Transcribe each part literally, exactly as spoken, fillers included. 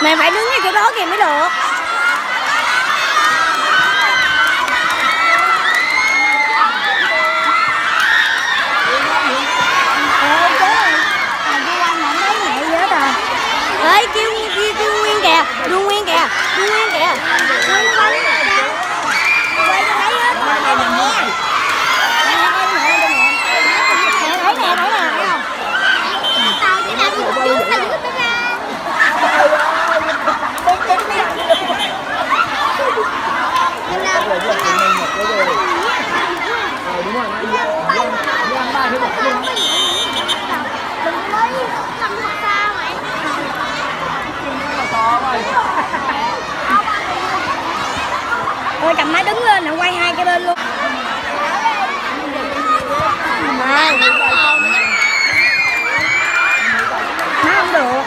Mày phải đứng ngay chỗ đó kìa mới được. Ê, kêu kêu kêu Nguyên kìa, đưa Nguyên kìa, đưa Nguyên kìa. Nguyên quay quay cho thấy hết. Thấy nè, thấy nè, thấy không? Tao chỉ đang một chút là giữ tao ra. Em nào, em nào. Đúng rồi, ăn ba thứ bảy luôn. Đừng lấy, cầm thật xa mày. Thôi cầm máy đứng lên, quay hai cái bên luôn. Má không được.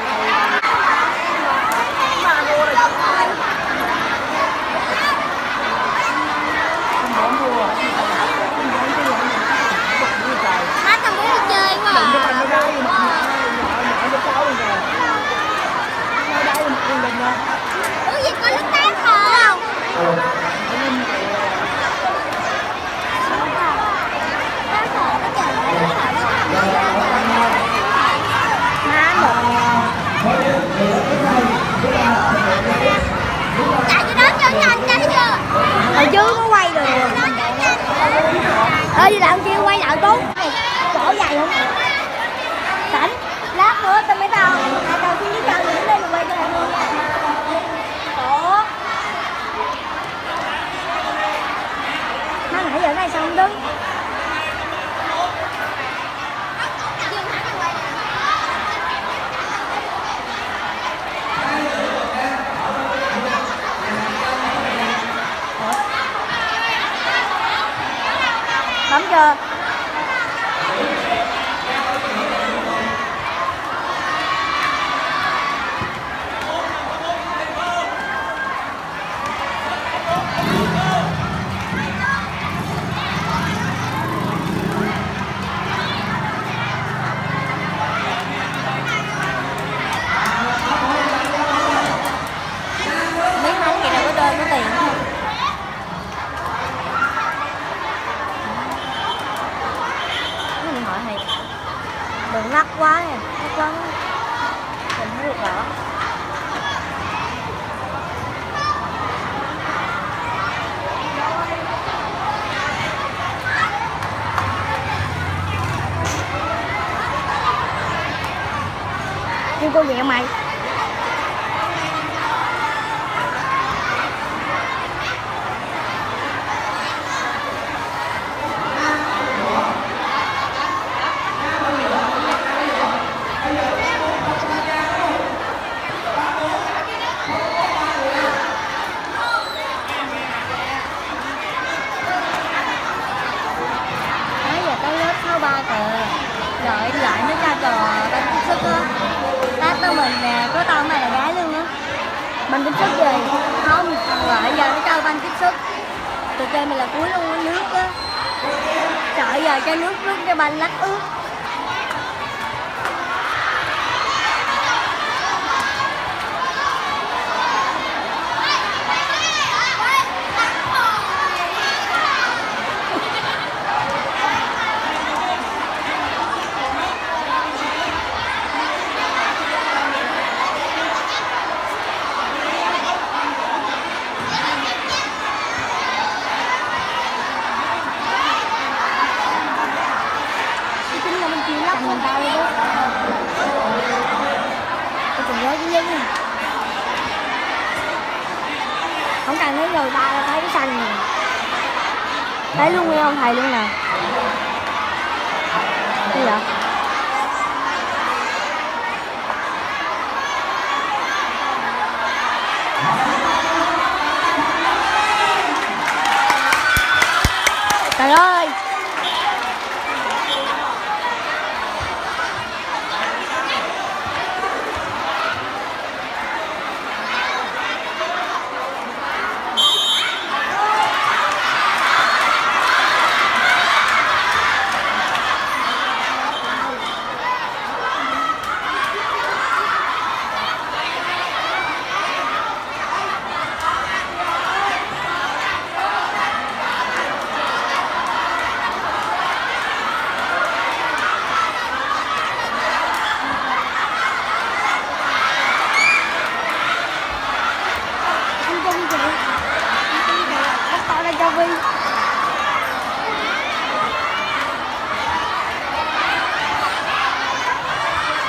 Má tao muốn đi chơi quá à. Ủa gì có nước tát không? Chạy cho đến cho nhanh chạy chưa? Hồi trước nó quay được. Ê đi làm kia quay lại tốt. Chỗ dài không? Cảnh, lát nữa tao mấy tao. Hai tao xuống dưới chân đứng đây rồi quay cho lại luôn nha. Ủa? Nó nãy giờ này sao không đứng? Bấm chưa? Miếng bánh gì đâu có đơn có tiền không? Đừng lắc quá nè, lắc quá mình thấy được rõ. Nhưng cô dẹo mày. Ba tờ đợi lại nó ra trò ban tiếp sức á. Lát tới mình nè, có tao mày là gái luôn á. Ban tiếp sức gì? Không, lại giờ nó cho ban tiếp sức. Tụi chơi mày là cuối luôn á, nước á. Trời giờ cho nước nước cho ban lắc ướt. Mình tao luôn đó. Tôi còn nhớ cái giấy này. Không cần thấy rồi ba là thấy cái xanh này. Thấy luôn nghe không thầy luôn nè. Gì vậy? Trời ơi.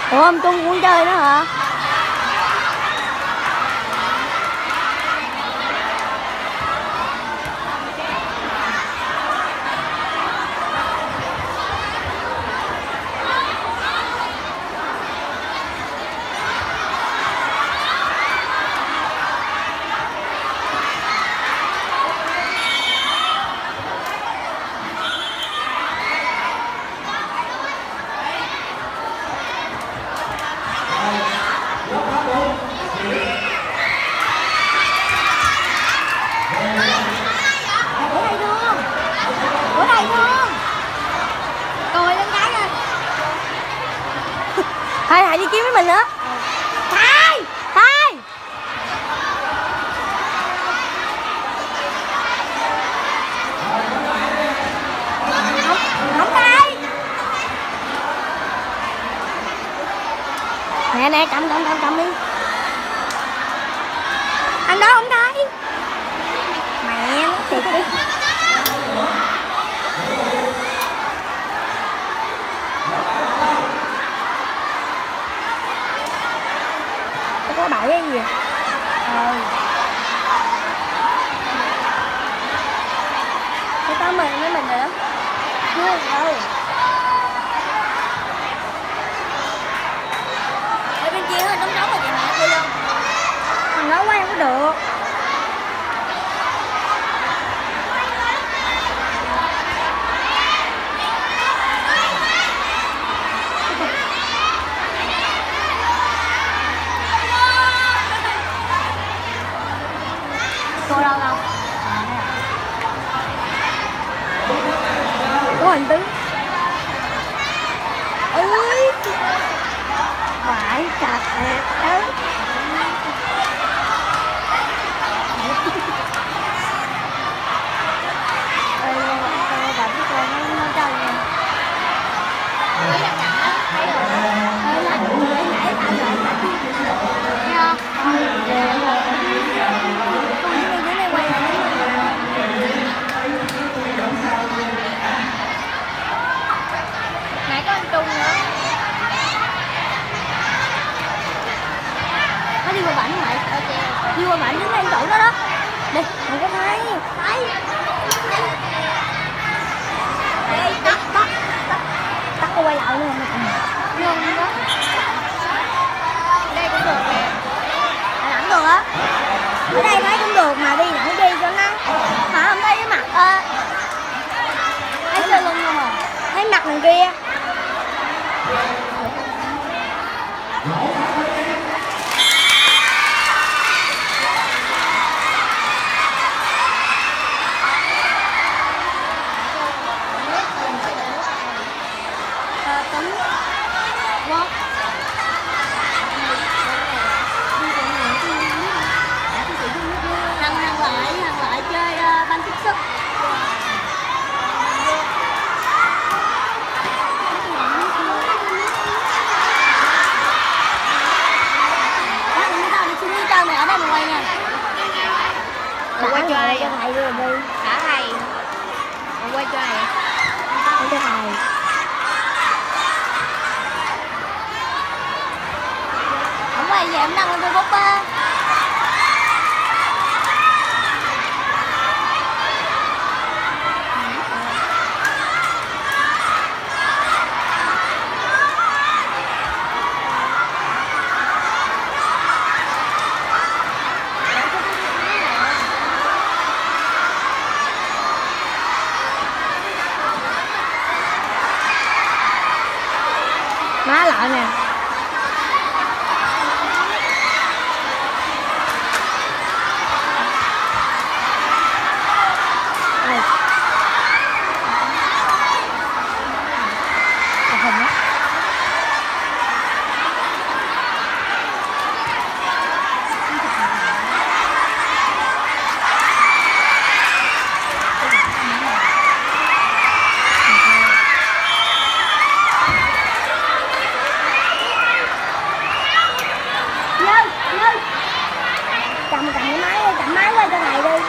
Ủa ông Trung cũng chơi nữa hả? Thôi hãy đi kiếm với mình nữa. Thay Thay không, không Thay nè nè cầm cầm cầm cầm đi. Anh đó không thấy mẹ nó thiệt đi. Có bãi cái gì? Ờ. Cái tao mình với mình rồi đó. Chưa đâu. Ở bên kia đóng đóng rồi chị mẹ tôi luôn. Thằng đó quay không có được. Cô đâu không? Có hình tướng. Ui phải chặt đẹp đó. Ê, bà biết con nó chơi nha. Thấy là chặt á, thấy rồi. Ê, là nãy nãy tao rồi. Thấy không? Nãy có anh Trung nữa. Nó đi qua bảnh mày. Đi qua bảnh đứng lên chỗ đó đó. Đi, mày có thấy. Thấy. Đây, tắt, tắt, tắt. Tắt cô quay lại luôn. Ngon đó. Đây cũng được nè. À, lẳng được á. Ở đây thấy cũng được mà đi lẳng đi cho nó. Hả, không thấy cái mặt ơ. Thấy chơi lưng không à? Thấy mặt đằng kia. À, tính quá. Hằng hằng lại hằng lại chơi uh, banh tiếp sức. Mày ở đây mà quay nha. Mày quay cho ai cho thầy rồi đi. Cả thầy. Mày quay cho thầy. Quay cho thầy. Không quay về em đăng lên Facebook á. Má lại nè. Đây. Chụp hình á. Cầm cầm cái máy đi, cầm máy qua cho thầy đi.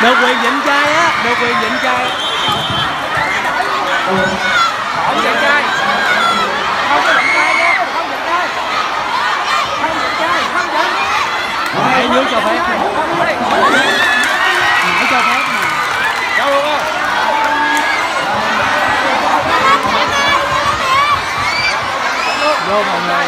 Được quyền vịnh trai á, được quyền vịnh trai. Không vịnh trai. Không có vịnh trai nha, không vịnh trai. Không vịnh trai, không vịnh. Nãy dưới cho phép. Nãy cho phép mà. Đâu luôn á. Vô mọi người.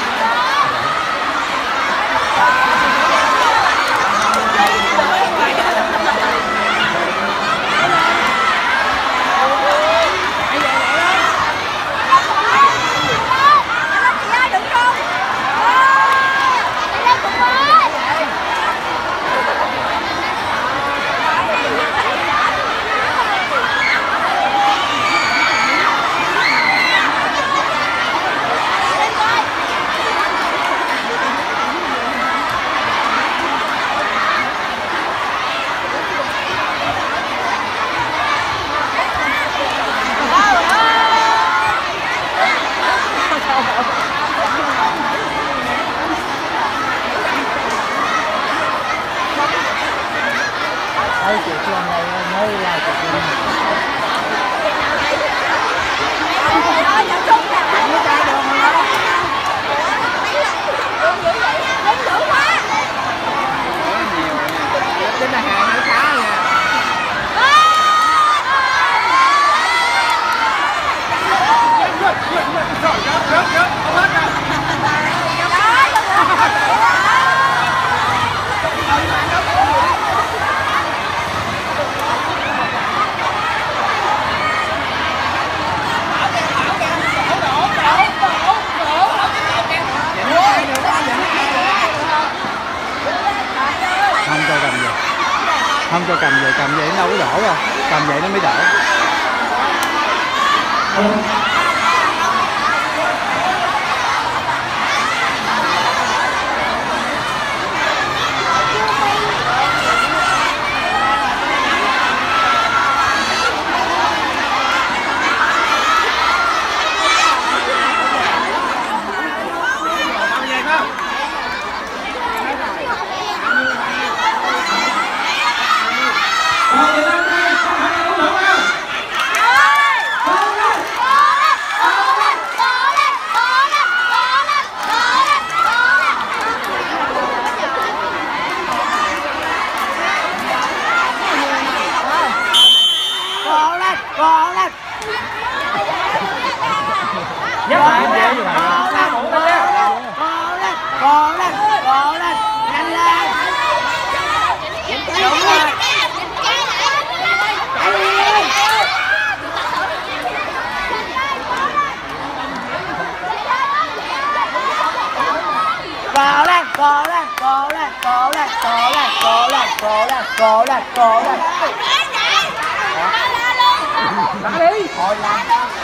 Ôi chị Phương này mới là chị Phương. Trên là hàng nó khá nha. Không cho cầm vậy, không cho cầm vậy, cầm vậy nó đâu có đổ đâu, cầm vậy nó mới đổ. Gõ lên. Nhắc lại em dễ như vậy. Gõ lên, gõ lên, gõ lên, gõ lên, nhanh lên. Đúng rồi. Gõ lên, gõ lên, gõ lên, gõ lên, gõ lên, gõ lên, gõ lên, gõ lên, gõ lên. Đá đi. Thôi làm.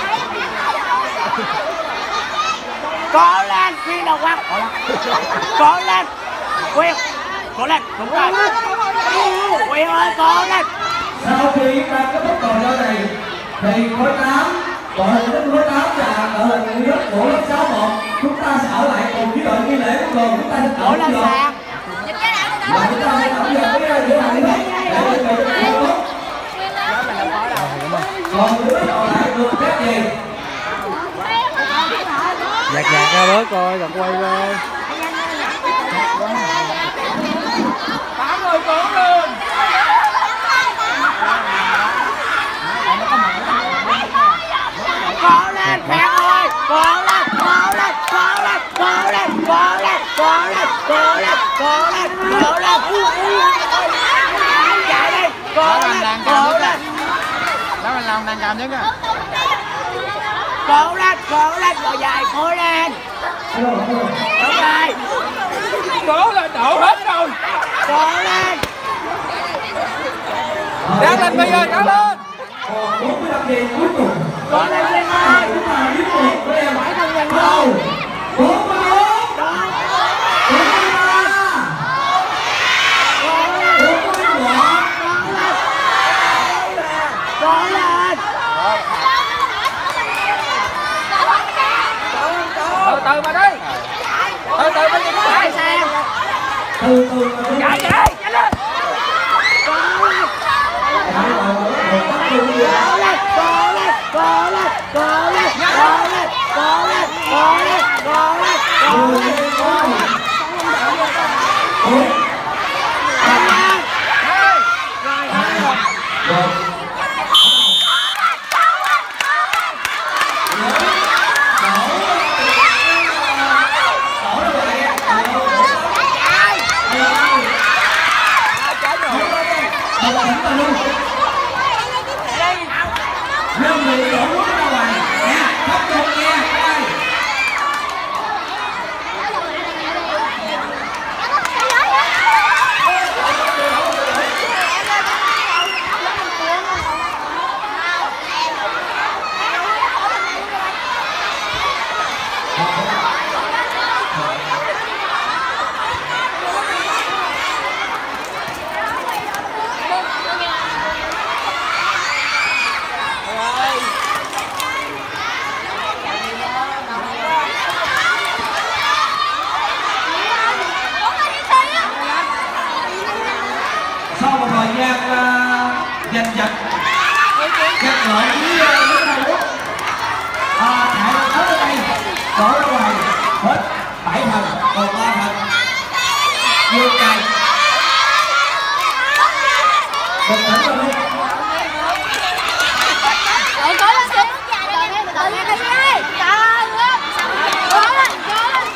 Cố lên, Quyên đầu quăng. Cố lên. Quyên. Cố lên, đúng rồi. Quyên ơi, cố lên. Sau khi ta kết thúc trò chơi này thì khối tám, đội hình đến khối tám và đội hình nước của lớp sáu một chúng ta sẽ ở lại cùng với đội nghi lễ của chúng ta sẽ ở lên sàn. Và chúng ta sẽ ở giờ với giữa hàng nước để chuẩn bị cho trận đấu. Còn đứa còn lại được phép gì? Giặt giặt ra bớt coi, giặt quay coi. Tám người cố lên. Cố lên, Phan ơi. Cố lên, cố lên, cố lên, cố lên, cố lên, cố lên, cố lên, cố lên, cố lên. Chạy đi, cố lên, cố lên. Đó mình làm đang cầm chứ kìa. Cố lên, cố lên, rồi dài, cố lên. Đúng rồi. Cố lên, đổ hết rồi. Cố lên. Đá lên bây giờ, đá lên. Còn bốn mươi lăm giây cuối cùng. Cố lên Phan ơi. Chúng ta biết một với em. Phải không nhận Đầu. đâu. bốn mươi bốn. bốn mươi ba. bốn mươi một. Cố lên. Từ từ mà đi. Từ từ mà đi. Chạy sang. Từ từ mà đi. Chạy chạy, chạy lên. Cố lên. cùng người Cố lên, cố lên, cố lên, cố lên, cố lên, cố lên, cố lên, cố lên, cố mười lên. con bốn Hai. Rồi, hai một. một năm người đổ nước ra ngoài nha, thấp trung nha các ơi. Sau một thời gian uh, giành giật giật lộn với uh, nước Hàn Quốc, à, thả tới ở đây đổ ra ngoài hết bảy phần còn ba phần vô cài bình tĩnh rồi luôn. Rồi cố lên xíu. Tự nhiên là đi. Trời ơi. Cố lên, cố lên.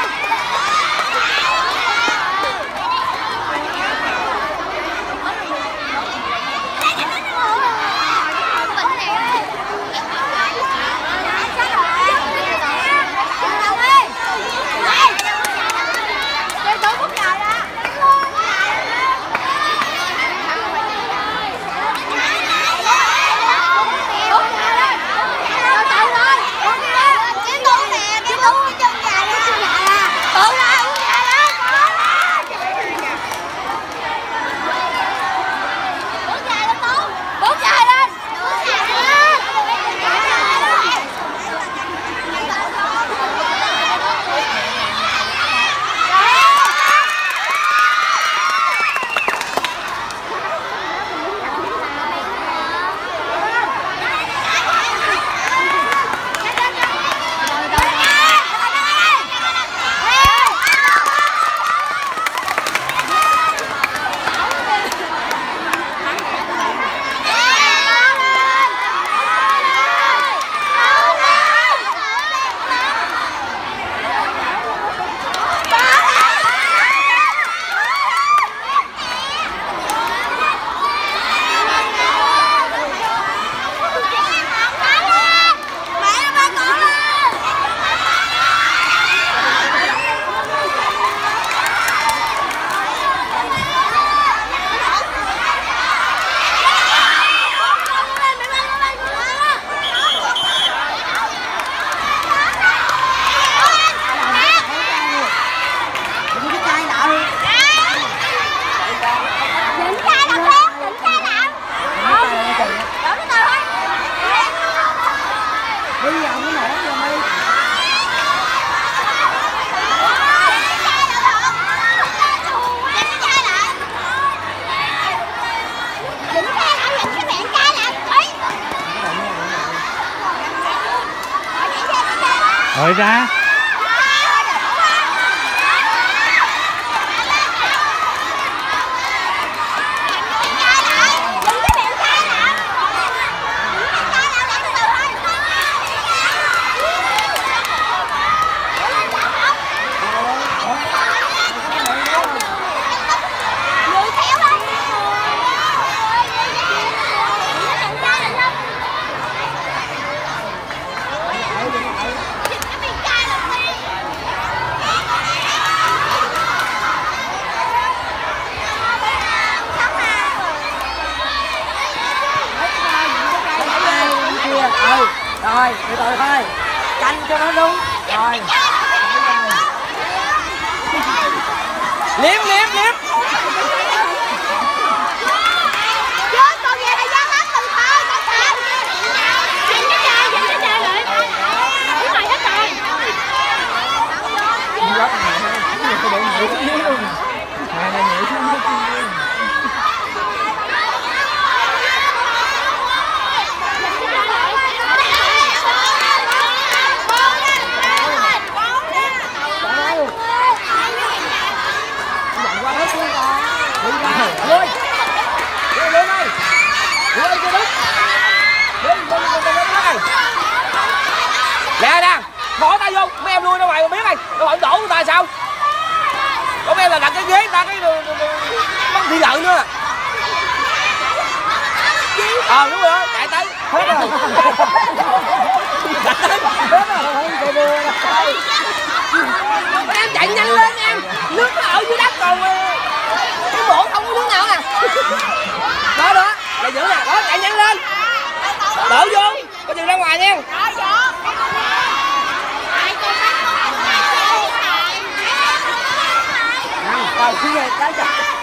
Rồi ra. Rồi, từ từ thôi. Canh cho nó đúng. Rồi. Liếm liếm liếm. Chưa, còn về thời gian lắm từ thôi, cẩn thận. Dành cái chai, dành cái chai lại. Cái này hết rồi. Rất là nhiều cái độ nhiều chút xíu luôn. Này là nhiều chút xíu luôn. qua sao? Có nghe là đặt cái ghế ta cái bắn thi lợi nữa. Ờ à, đúng rồi, chạy tới. Hết rồi. Chạy tới. Hết rồi, chạy đua rồi. Em chạy nhanh lên em. Nước nó ở dưới đất còn cái bộ không có nước nào nè. Đó đó, là giữ nè, đó chạy nhanh lên. Đổ vô, có chừng ra ngoài nha. Rồi, xin về cái